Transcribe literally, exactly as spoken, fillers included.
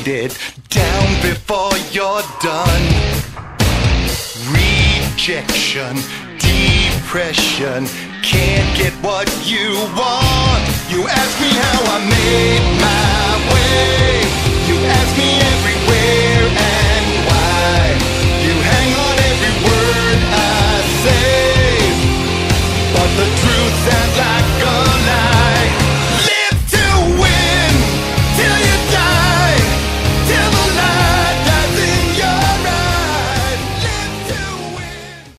write it down before you're done. Rejection, depression, can't get what you want. You ask me how I made my way, you ask me everywhere